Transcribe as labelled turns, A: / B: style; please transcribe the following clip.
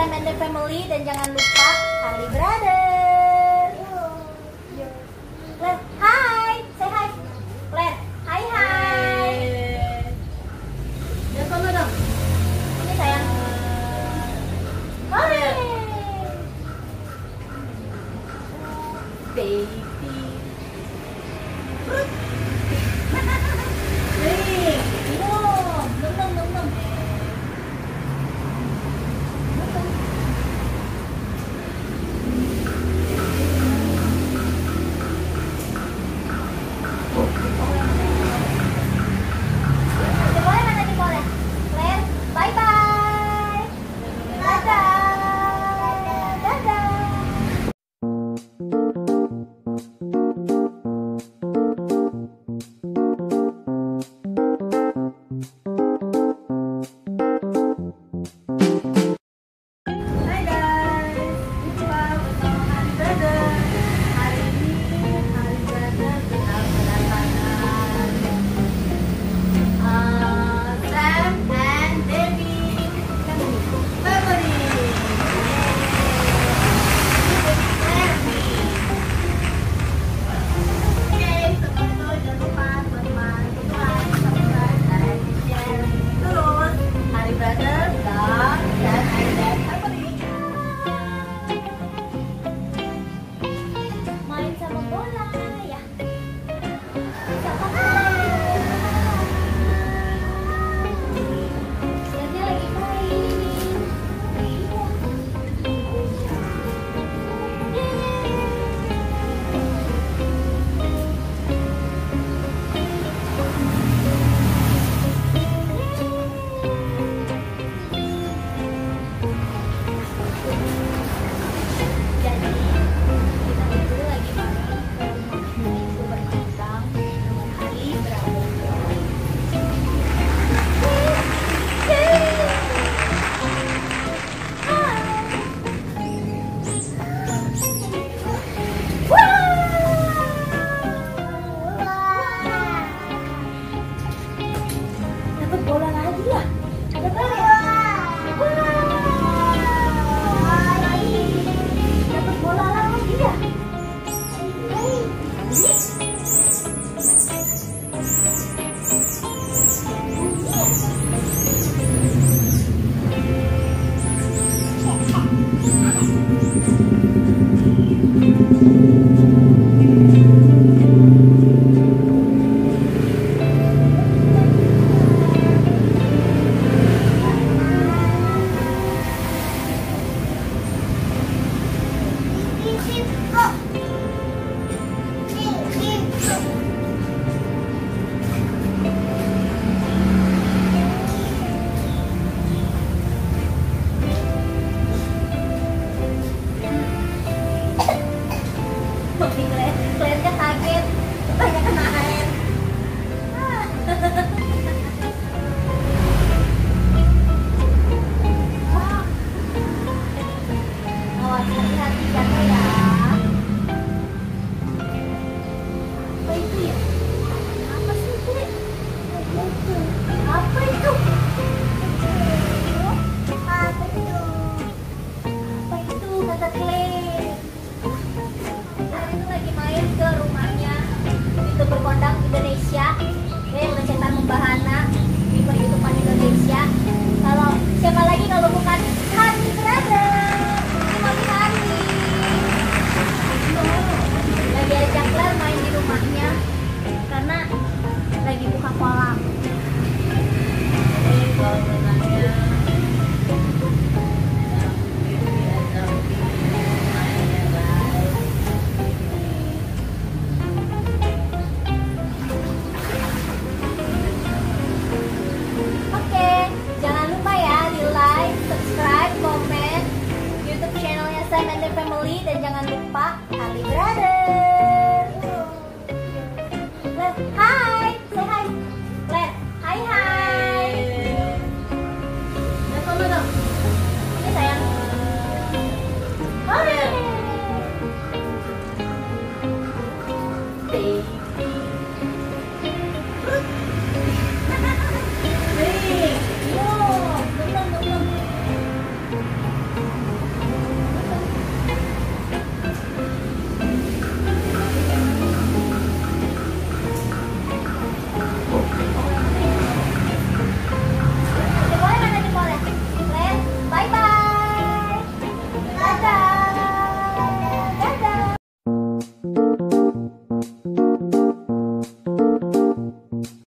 A: Sam and the Family dan jangan lupa Harley Brother. Glenn, hai, say hi. Glenn, hai hai.
B: Ya sono dong.
A: Ini sayang. Hai. Baby. Nih, minum, minum. Bola lagi ya? Ada bola. Dapat bola lagi ya? Kaliannya kaget, banyak kena air. Awas hati-hati jatuh ya. Apa itu ya? Apa sih itu? Apa itu? Apa itu kata Claire? Ke rumahnya YouTuber kondang Indonesia yang mencetak membahana di perhitungan Indonesia. Kalau siapa lagi kalau bukan Harley Brother, Mami Harley. Lagi ajak Claire main di rumahnya karena lagi buka kolam. Sam and the Family dan jangan lupa Harley Brother.